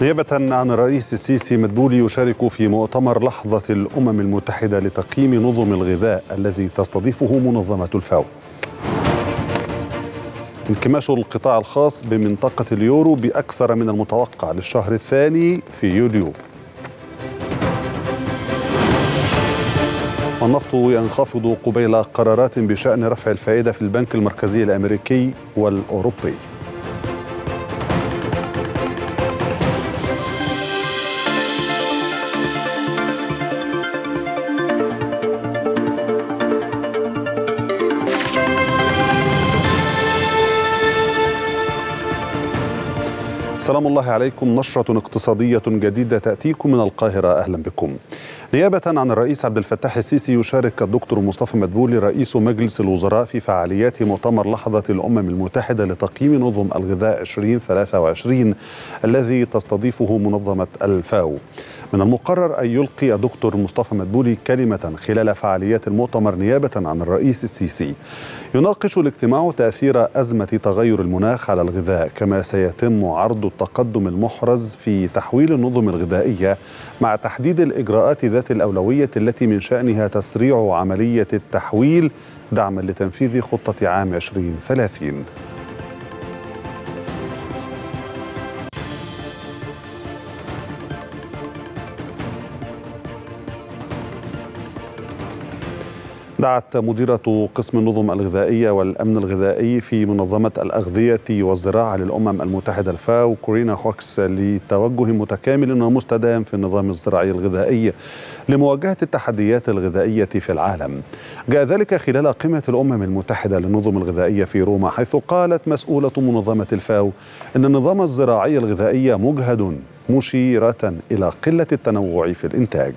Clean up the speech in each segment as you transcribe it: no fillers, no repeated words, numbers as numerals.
نيابة عن الرئيس السيسي، مدبولي يشارك في مؤتمر لحظة الأمم المتحدة لتقييم نظم الغذاء الذي تستضيفه منظمة الفاو. انكماش القطاع الخاص بمنطقة اليورو بأكثر من المتوقع للشهر الثاني في يوليو. النفط ينخفض قبيل قرارات بشأن رفع الفائدة في البنك المركزي الأمريكي والأوروبي. سلام الله عليكم. نشرة اقتصادية جديدة تأتيكم من القاهرة، أهلا بكم. نيابة عن الرئيس عبد الفتاح السيسي، يشارك الدكتور مصطفى مدبولي رئيس مجلس الوزراء في فعاليات مؤتمر لحظة الأمم المتحدة لتقييم نظم الغذاء 2023 الذي تستضيفه منظمة الفاو. من المقرر أن يلقي الدكتور مصطفى مدبولي كلمة خلال فعاليات المؤتمر نيابة عن الرئيس السيسي. يناقش الاجتماع تأثير أزمة تغير المناخ على الغذاء، كما سيتم عرض التقدم المحرز في تحويل النظم الغذائية مع تحديد الإجراءات ذات الأولوية التي من شأنها تسريع عملية التحويل دعما لتنفيذ خطة عام 2030. دعت مديرة قسم النظم الغذائية والأمن الغذائي في منظمة الأغذية والزراعة للأمم المتحدة الفاو كورينا هوكس لتوجه متكامل ومستدام في النظام الزراعي الغذائي لمواجهة التحديات الغذائية في العالم. جاء ذلك خلال قمة الأمم المتحدة للنظم الغذائية في روما، حيث قالت مسؤولة منظمة الفاو إن النظام الزراعي الغذائي مجهد، مشيرة إلى قلة التنوع في الإنتاج.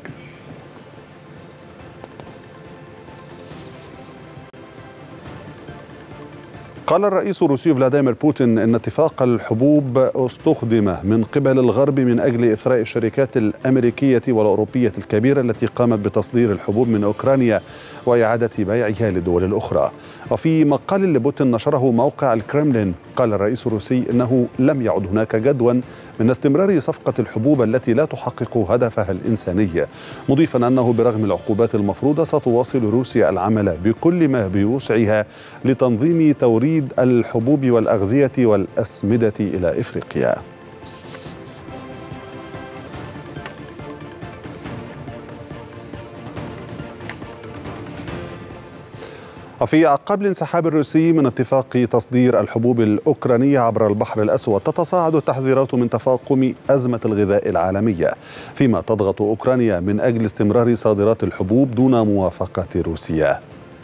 قال الرئيس الروسي فلاديمير بوتين إن اتفاق الحبوب استخدم من قبل الغرب من أجل إثراء الشركات الأمريكية والأوروبية الكبيرة التي قامت بتصدير الحبوب من أوكرانيا وإعادة بيعها للدول الأخرى. وفي مقال لبوتين نشره موقع الكرملين، قال الرئيس الروسي إنه لم يعد هناك جدوى من استمرار صفقة الحبوب التي لا تحقق هدفها الإنساني، مضيفا أنه برغم العقوبات المفروضة ستواصل روسيا العمل بكل ما بوسعها لتنظيم توريد الحبوب والأغذية والأسمدة إلى إفريقيا. وفي أعقاب الانسحاب الروسي من اتفاق تصدير الحبوب الأوكرانية عبر البحر الأسود، تتصاعد التحذيرات من تفاقم أزمة الغذاء العالمية، فيما تضغط أوكرانيا من أجل استمرار صادرات الحبوب دون موافقة روسيا.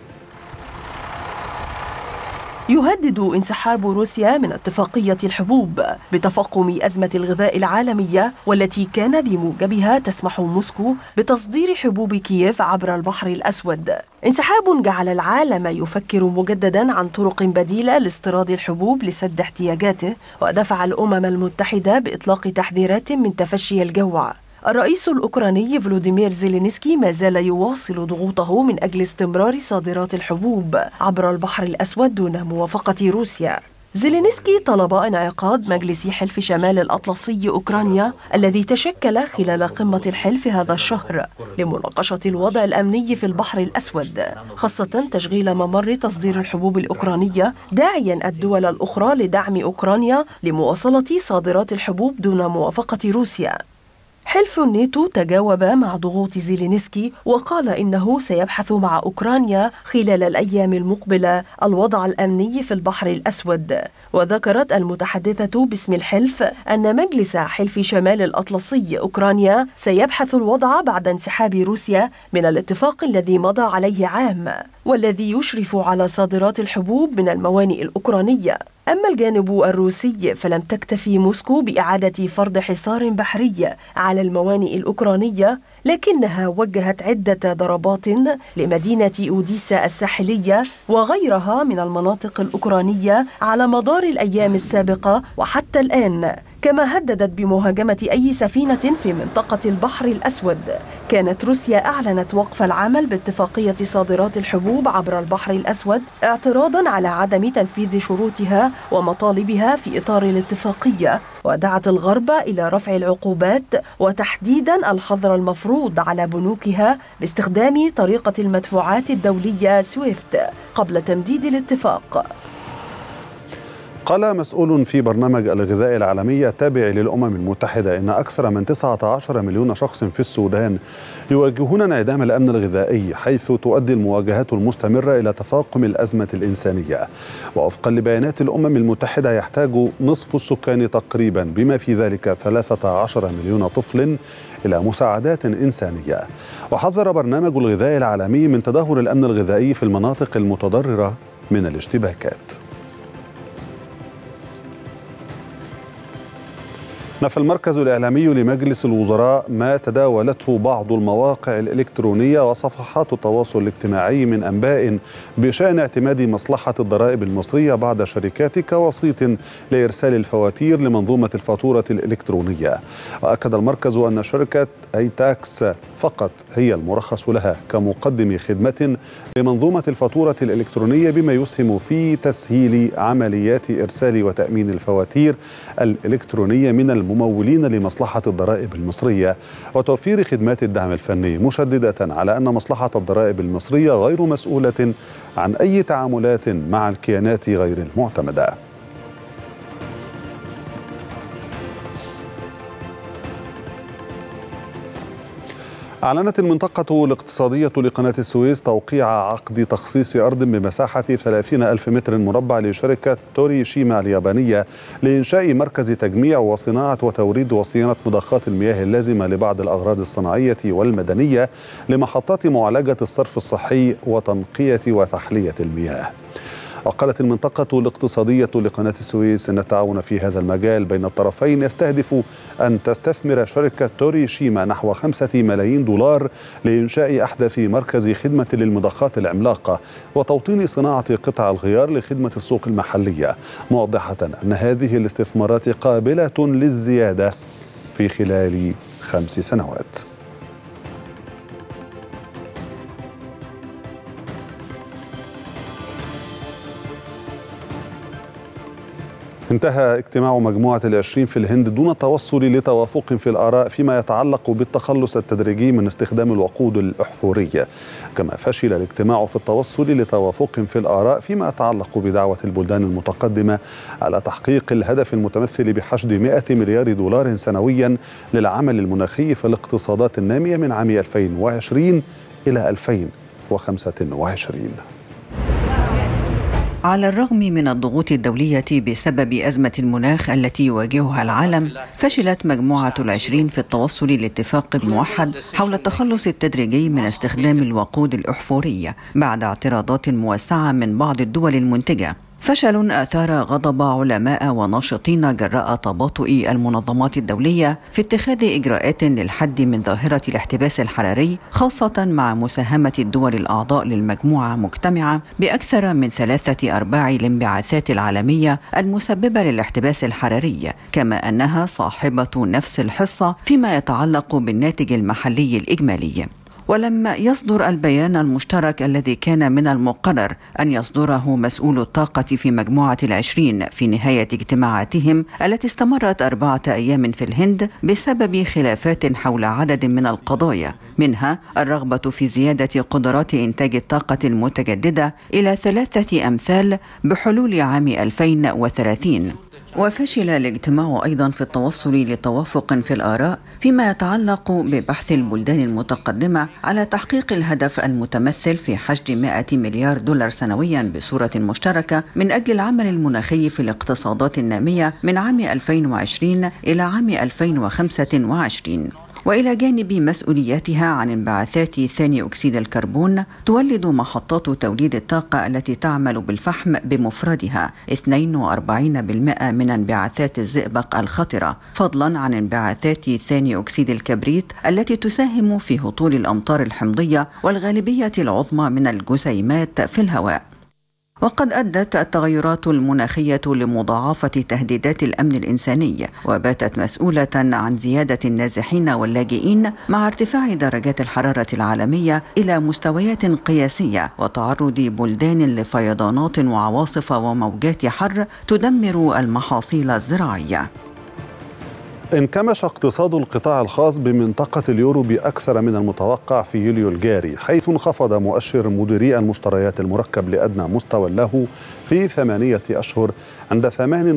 يهدد انسحاب روسيا من اتفاقية الحبوب بتفاقم أزمة الغذاء العالمية، والتي كان بموجبها تسمح موسكو بتصدير حبوب كييف عبر البحر الأسود. انسحاب جعل العالم يفكر مجددا عن طرق بديلة لاستيراد الحبوب لسد احتياجاته، ودفع الأمم المتحدة بإطلاق تحذيرات من تفشي الجوع. الرئيس الأوكراني فلوديمير زيلينسكي ما زال يواصل ضغوطه من أجل استمرار صادرات الحبوب عبر البحر الأسود دون موافقة روسيا. زيلينسكي طلب انعقاد مجلس حلف شمال الأطلسي أوكرانيا الذي تشكل خلال قمة الحلف هذا الشهر لمناقشة الوضع الأمني في البحر الأسود، خاصة تشغيل ممر تصدير الحبوب الأوكرانية، داعيا الدول الأخرى لدعم أوكرانيا لمواصلة صادرات الحبوب دون موافقة روسيا. حلف الناتو تجاوب مع ضغوط زيلينسكي وقال إنه سيبحث مع أوكرانيا خلال الأيام المقبلة الوضع الأمني في البحر الأسود. وذكرت المتحدثة باسم الحلف أن مجلس حلف شمال الأطلسي أوكرانيا سيبحث الوضع بعد انسحاب روسيا من الاتفاق الذي مضى عليه عام، والذي يشرف على صادرات الحبوب من الموانئ الأوكرانية. أما الجانب الروسي فلم تكتفي موسكو بإعادة فرض حصار بحري على الموانئ الأوكرانية، لكنها وجهت عدة ضربات لمدينة أوديسا الساحلية وغيرها من المناطق الأوكرانية على مدار الأيام السابقة وحتى الآن، كما هددت بمهاجمة أي سفينة في منطقة البحر الأسود. كانت روسيا أعلنت وقف العمل باتفاقية صادرات الحبوب عبر البحر الأسود اعتراضا على عدم تنفيذ شروطها ومطالبها في إطار الاتفاقية، ودعت الغرب إلى رفع العقوبات وتحديدا الحظر المفروض على بنوكها باستخدام طريقة المدفوعات الدولية سويفت قبل تمديد الاتفاق. قال مسؤول في برنامج الغذاء العالمي التابع للأمم المتحدة إن أكثر من 19 مليون شخص في السودان يواجهون انعدام الأمن الغذائي، حيث تؤدي المواجهات المستمرة إلى تفاقم الأزمة الإنسانية. ووفقا لبيانات الأمم المتحدة يحتاج نصف السكان تقريبا بما في ذلك 13 مليون طفل إلى مساعدات إنسانية. وحذر برنامج الغذاء العالمي من تدهور الأمن الغذائي في المناطق المتضررة من الاشتباكات. نفى المركز الإعلامي لمجلس الوزراء ما تداولته بعض المواقع الإلكترونية وصفحات التواصل الاجتماعي من أنباء بشأن اعتماد مصلحة الضرائب المصرية بعض شركات كوسيط لإرسال الفواتير لمنظومة الفاتورة الإلكترونية. وأكد المركز أن شركة أيتاكس فقط هي المرخص لها كمقدم خدمة لمنظومة الفاتورة الإلكترونية، بما يسهم في تسهيل عمليات إرسال وتأمين الفواتير الإلكترونية من الممولين لمصلحة الضرائب المصرية وتوفير خدمات الدعم الفني، مشددة على أن مصلحة الضرائب المصرية غير مسؤولة عن أي تعاملات مع الكيانات غير المعتمدة. أعلنت المنطقة الاقتصادية لقناة السويس توقيع عقد تخصيص أرض بمساحة 30,000 متر مربع لشركة توريشيما اليابانية لإنشاء مركز تجميع وصناعة وتوريد وصيانة مضخات المياه اللازمة لبعض الأغراض الصناعية والمدنية لمحطات معالجة الصرف الصحي وتنقية وتحلية المياه. وقالت المنطقة الاقتصادية لقناة السويس أن التعاون في هذا المجال بين الطرفين يستهدف أن تستثمر شركة توريشيما نحو 5 ملايين دولار لإنشاء أحدث مركز خدمة للمضخات العملاقة وتوطين صناعة قطع الغيار لخدمة السوق المحلية، موضحة أن هذه الاستثمارات قابلة للزيادة في خلال 5 سنوات. انتهى اجتماع مجموعة ال20 في الهند دون التوصل لتوافق في الآراء فيما يتعلق بالتخلص التدريجي من استخدام الوقود الأحفوري، كما فشل الاجتماع في التوصل لتوافق في الآراء فيما يتعلق بدعوة البلدان المتقدمة على تحقيق الهدف المتمثل بحشد 100 مليار دولار سنويا للعمل المناخي في الاقتصادات النامية من عام 2020 إلى 2025. على الرغم من الضغوط الدولية بسبب أزمة المناخ التي يواجهها العالم، فشلت مجموعة ال20 في التوصل لاتفاق موحد حول التخلص التدريجي من استخدام الوقود الأحفوري بعد اعتراضات موسعة من بعض الدول المنتجة. فشل أثار غضب علماء وناشطين جراء تباطؤ المنظمات الدولية في اتخاذ إجراءات للحد من ظاهرة الاحتباس الحراري، خاصة مع مساهمة الدول الأعضاء للمجموعة مجتمعة بأكثر من 3/4 الانبعاثات العالمية المسببة للاحتباس الحراري، كما أنها صاحبة نفس الحصة فيما يتعلق بالناتج المحلي الإجمالي. ولم يصدر البيان المشترك الذي كان من المقرر أن يصدره مسؤول الطاقة في مجموعة ال20 في نهاية اجتماعاتهم التي استمرت 4 أيام في الهند بسبب خلافات حول عدد من القضايا، منها الرغبة في زيادة قدرات إنتاج الطاقة المتجددة إلى 3 أمثال بحلول عام 2030. وفشل الاجتماع أيضا في التوصل لتوافق في الآراء فيما يتعلق ببحث البلدان المتقدمة على تحقيق الهدف المتمثل في حشد 100 مليار دولار سنويا بصورة مشتركة من أجل العمل المناخي في الاقتصادات النامية من عام 2020 إلى عام 2025. وإلى جانب مسؤولياتها عن انبعاثات ثاني أكسيد الكربون، تولد محطات توليد الطاقة التي تعمل بالفحم بمفردها 42% من انبعاثات الزئبق الخطرة، فضلا عن انبعاثات ثاني أكسيد الكبريت التي تساهم في هطول الأمطار الحمضية والغالبية العظمى من الجسيمات في الهواء. وقد أدت التغيرات المناخية لمضاعفة تهديدات الأمن الإنساني، وباتت مسؤولة عن زيادة النازحين واللاجئين مع ارتفاع درجات الحرارة العالمية إلى مستويات قياسية، وتعرض بلدان لفيضانات وعواصف وموجات حر تدمر المحاصيل الزراعية. انكمش اقتصاد القطاع الخاص بمنطقة اليورو بأكثر من المتوقع في يوليو الجاري، حيث انخفض مؤشر مديري المشتريات المركب لأدنى مستوى له في 8 أشهر عند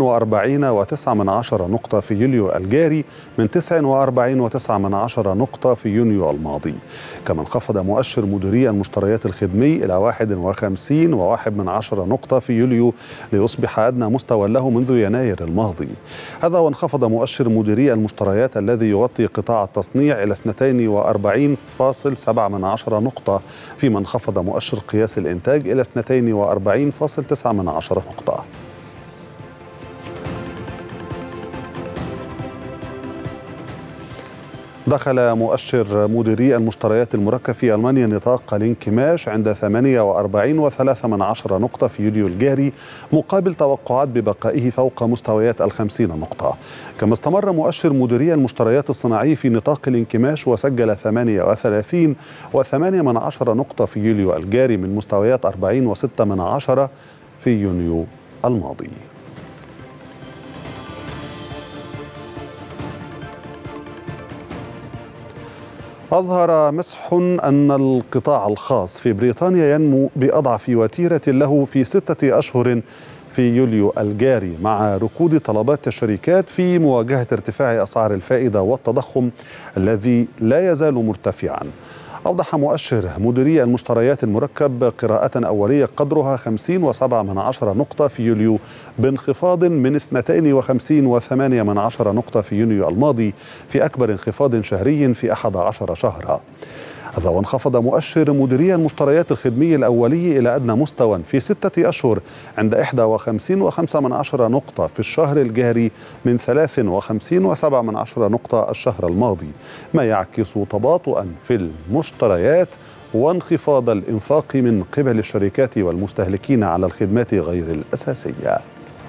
48.9 نقطة في يوليو الجاري من 49.9 نقطة في يونيو الماضي. كما انخفض مؤشر مديري المشتريات الخدمي إلى 51.1 نقطة في يوليو ليصبح أدنى مستوى له منذ يناير الماضي. هذا وانخفض مؤشر مديري المشتريات الذي يغطي قطاع التصنيع إلى 42.7 نقطة، فيما انخفض مؤشر قياس الإنتاج إلى 42.9 نقطة. دخل مؤشر مديري المشتريات المركب في ألمانيا نطاق الانكماش عند 48.3 نقطة في يوليو الجاري، مقابل توقعات ببقائه فوق مستويات 50 نقطة. كما استمر مؤشر مديري المشتريات الصناعي في نطاق الانكماش وسجل 38.8 نقطة في يوليو الجاري من مستويات 40.6 في يونيو الماضي. أظهر مسح أن القطاع الخاص في بريطانيا ينمو بأضعف وتيرة له في 6 أشهر في يوليو الجاري، مع ركود طلبات الشركات في مواجهة ارتفاع أسعار الفائدة والتضخم الذي لا يزال مرتفعا. أوضح مؤشر مديري المشتريات المركب قراءة أولية قدرها 50.7 نقطة في يوليو بانخفاض من 52.8 نقطة في يونيو الماضي، في أكبر انخفاض شهري في 11 شهرا. هذا وانخفض مؤشر مديري المشتريات الخدمي الأولي إلى أدنى مستوى في 6 أشهر عند 51.5 نقطة في الشهر الجاري من 53.7 نقطة الشهر الماضي، ما يعكس تباطؤا في المشتريات وانخفاض الإنفاق من قبل الشركات والمستهلكين على الخدمات غير الأساسية.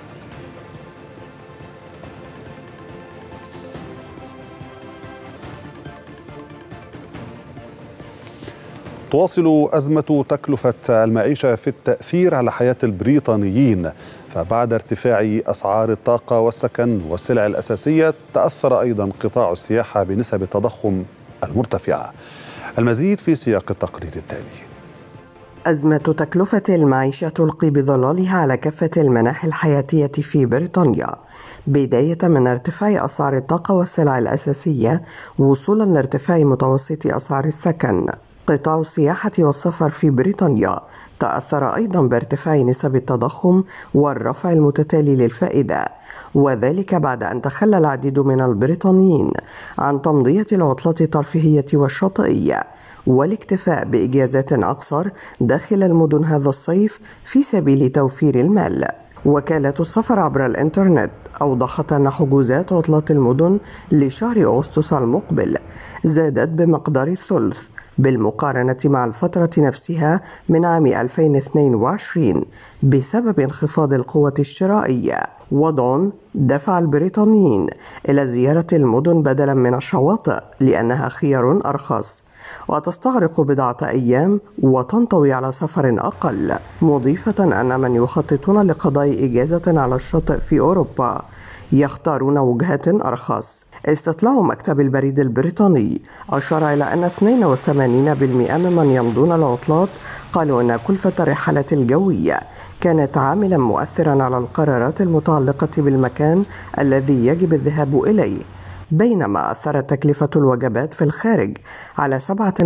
تواصل أزمة تكلفة المعيشة في التأثير على حياة البريطانيين، فبعد ارتفاع أسعار الطاقة والسكن والسلع الأساسية تأثر أيضا قطاع السياحة بنسب التضخم المرتفعة. المزيد في سياق التقرير التالي. أزمة تكلفة المعيشة تلقي بظلالها على كافة المناحي الحياتية في بريطانيا، بداية من ارتفاع أسعار الطاقة والسلع الأساسية وصولا لارتفاع متوسط أسعار السكن. قطاع السياحة والسفر في بريطانيا تأثر أيضا بارتفاع نسب التضخم والرفع المتتالي للفائدة، وذلك بعد أن تخلى العديد من البريطانيين عن تمضية العطلات الترفيهية والشاطئية والاكتفاء بإجازات أقصر داخل المدن هذا الصيف في سبيل توفير المال. وكالة السفر عبر الإنترنت أوضحت أن حجوزات عطلات المدن لشهر أغسطس المقبل زادت بمقدار الثلث بالمقارنة مع الفترة نفسها من عام 2022 بسبب انخفاض القوة الشرائية، وضع دفع البريطانيين إلى زيارة المدن بدلا من الشواطئ لأنها خيار أرخص وتستغرق بضعة أيام وتنطوي على سفر أقل، مضيفة أن من يخططون لقضاء إجازة على الشاطئ في أوروبا يختارون وجهات أرخص. استطلاع مكتب البريد البريطاني أشار إلى أن 82% ممن يمضون العطلات قالوا أن كلفة الرحلات الجوية كانت عاملا مؤثرا على القرارات المتعلقة بالمكان الذي يجب الذهاب إليه، بينما أثرت تكلفة الوجبات في الخارج على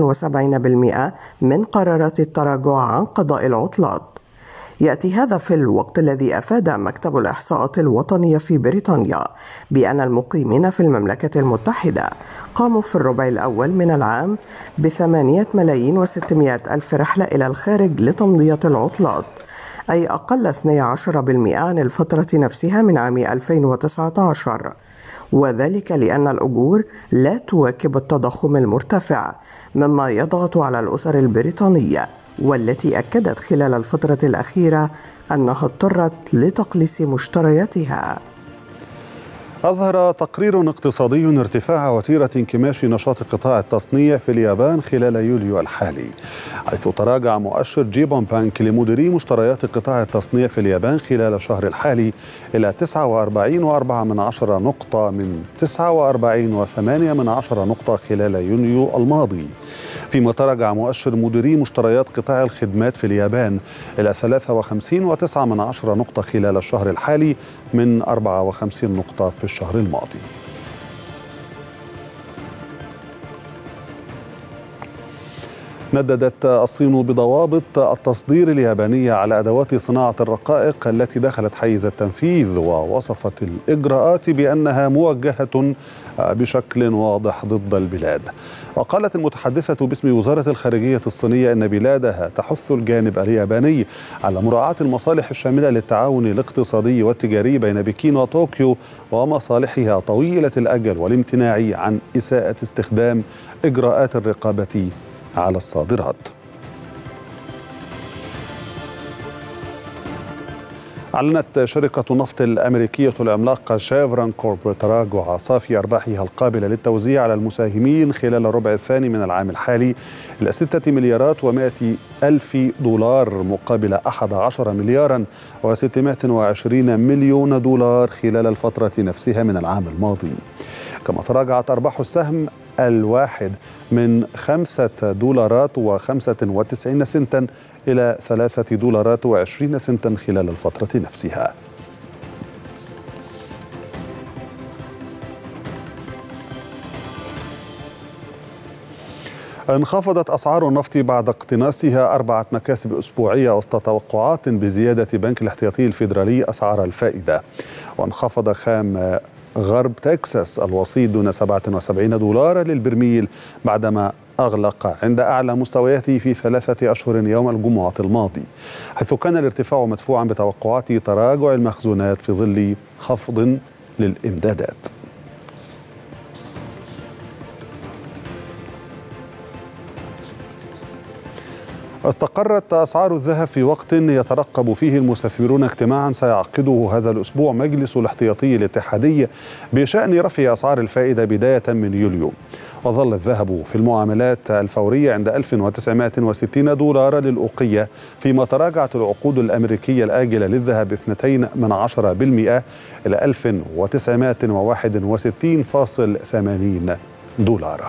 77% من قرارات التراجع عن قضاء العطلات. يأتي هذا في الوقت الذي أفاد مكتب الإحصاءات الوطنية في بريطانيا بأن المقيمين في المملكة المتحدة قاموا في الربع الأول من العام ب8,600,000 رحلة إلى الخارج لتمضية العطلات، أي أقل 12% عن الفترة نفسها من عام 2019، وذلك لأن الأجور لا تواكب التضخم المرتفع، مما يضغط على الأسر البريطانية والتي أكدت خلال الفترة الأخيرة أنها اضطرت لتقليص مشترياتها. أظهر تقرير اقتصادي ارتفاع وتيرة انكماش نشاط قطاع التصنيع في اليابان خلال يوليو الحالي، حيث تراجع مؤشر جيبون بانك لمديري مشتريات قطاع التصنيع في اليابان خلال الشهر الحالي إلى 49.4 نقطة من 49.8 نقطة خلال يونيو الماضي، فيما تراجع مؤشر مديري مشتريات قطاع الخدمات في اليابان إلى 53.9 نقطة خلال الشهر الحالي من 54 نقطة في الشهر الماضي. نددت الصين بضوابط التصدير اليابانية على أدوات صناعة الرقائق التي دخلت حيز التنفيذ، ووصفت الإجراءات بأنها موجهة بشكل واضح ضد البلاد. وقالت المتحدثة باسم وزارة الخارجية الصينية أن بلادها تحث الجانب الياباني على مراعاة المصالح الشاملة للتعاون الاقتصادي والتجاري بين بكين وطوكيو ومصالحها طويلة الأجل، والامتناع عن إساءة استخدام إجراءات الرقابة على الصادرات. أعلنت شركة النفط الأمريكية العملاقة شيفرون كورب تراجع صافي أرباحها القابلة للتوزيع على المساهمين خلال الربع الثاني من العام الحالي إلى 6 مليارات و100 ألف دولار مقابل 11 مليارا و620 مليون دولار خلال الفترة نفسها من العام الماضي. كما تراجعت أرباح السهم الواحد من $5.95 إلى $3.20 خلال الفترة نفسها. انخفضت أسعار النفط بعد اقتناصها 4 مكاسب أسبوعية وسط توقعات بزيادة بنك الاحتياطي الفيدرالي أسعار الفائدة، وانخفض خام غرب تكساس الوسيط دون $77 للبرميل بعدما أغلق عند أعلى مستوياته في 3 أشهر يوم الجمعة الماضي، حيث كان الارتفاع مدفوعا بتوقعات تراجع المخزونات في ظل خفض للإمدادات. استقرت أسعار الذهب في وقت يترقب فيه المستثمرون اجتماعا سيعقده هذا الأسبوع مجلس الاحتياطي الاتحادي بشأن رفع أسعار الفائدة بداية من يوليو. وظل الذهب في المعاملات الفورية عند $1960 للأوقية، فيما تراجعت العقود الأمريكية الآجلة للذهب 0.2% إلى $1961.80.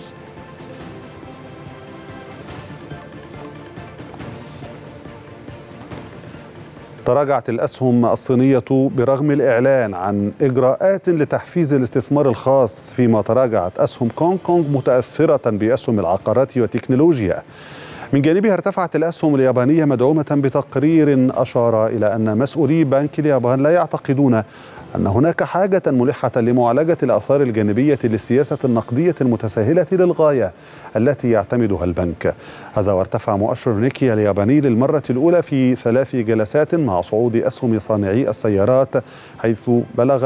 تراجعت الأسهم الصينية برغم الإعلان عن إجراءات لتحفيز الاستثمار الخاص، فيما تراجعت أسهم كونغ كونغ متأثرة بأسهم العقارات والتكنولوجيا. من جانبها ارتفعت الأسهم اليابانية مدعومة بتقرير أشار إلى أن مسؤولي بنك اليابان لا يعتقدون أن هناك حاجة ملحة لمعالجة الآثار الجانبية للسياسة النقدية المتساهلة للغاية التي يعتمدها البنك. هذا وارتفع مؤشر نيكي الياباني للمرة الأولى في 3 جلسات مع صعود أسهم صانعي السيارات، حيث بلغ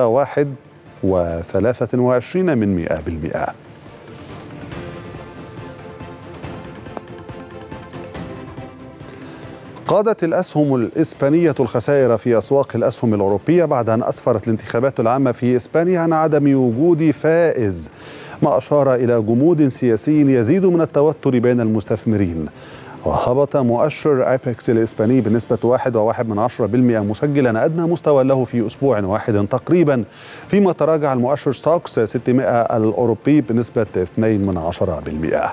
1.23%. قادت الأسهم الإسبانية الخسائر في أسواق الأسهم الأوروبية بعد أن أسفرت الانتخابات العامة في إسبانيا عن عدم وجود فائز، ما أشار إلى جمود سياسي يزيد من التوتر بين المستثمرين. وهبط مؤشر أيبكس الإسباني بنسبة 1.1% مسجلا أدنى مستوى له في أسبوع واحد تقريبا، فيما تراجع المؤشر ستوكس 600 الأوروبي بنسبة 2%.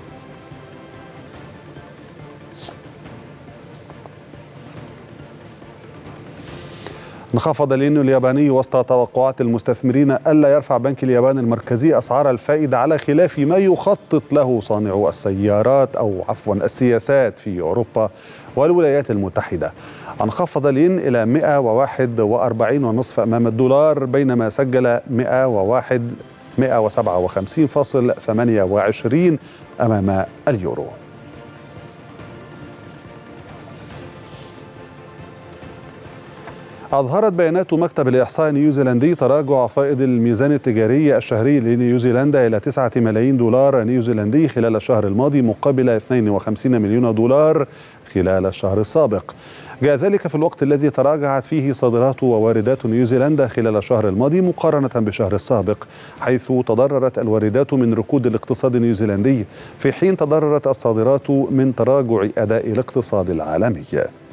انخفض الين الياباني وسط توقعات المستثمرين ألا يرفع بنك اليابان المركزي أسعار الفائدة على خلاف ما يخطط له صانعو السيارات السياسات في أوروبا والولايات المتحدة. انخفض الين إلى 141.5 أمام الدولار، بينما سجل 157.28 أمام اليورو. أظهرت بيانات مكتب الإحصاء النيوزيلندي تراجع فائض الميزان التجاري الشهري لنيوزيلندا إلى 9 ملايين دولار نيوزيلندي خلال الشهر الماضي مقابل 52 مليون دولار خلال الشهر السابق. جاء ذلك في الوقت الذي تراجعت فيه صادرات وواردات نيوزيلندا خلال الشهر الماضي مقارنة بالشهر السابق، حيث تضررت الواردات من ركود الاقتصاد النيوزيلندي في حين تضررت الصادرات من تراجع أداء الاقتصاد العالمي.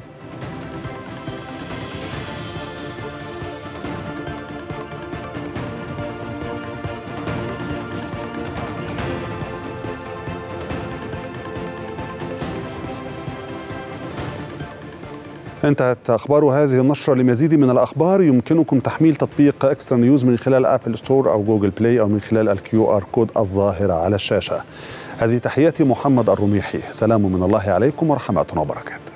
انتهت أخبار هذه النشرة. لمزيد من الأخبار يمكنكم تحميل تطبيق إكسترا نيوز من خلال أبل ستور أو جوجل بلاي أو من خلال الQR كود الظاهر على الشاشة. هذه تحياتي محمد الرميحي، سلام من الله عليكم ورحمة وبركاته.